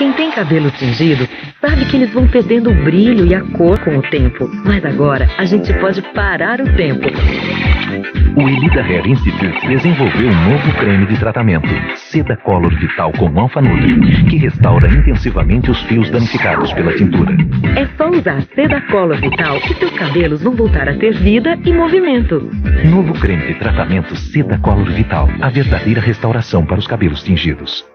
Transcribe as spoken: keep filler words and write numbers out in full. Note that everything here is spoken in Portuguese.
Quem tem cabelo tingido sabe que eles vão perdendo o brilho e a cor com o tempo. Mas agora a gente pode parar o tempo. O Elida Hair Institute desenvolveu um novo creme de tratamento, Seda Color Vital com alfa-nutri, que restaura intensivamente os fios danificados pela tintura. É só usar Seda Color Vital que seus cabelos vão voltar a ter vida e movimento. Novo creme de tratamento Seda Color Vital, a verdadeira restauração para os cabelos tingidos.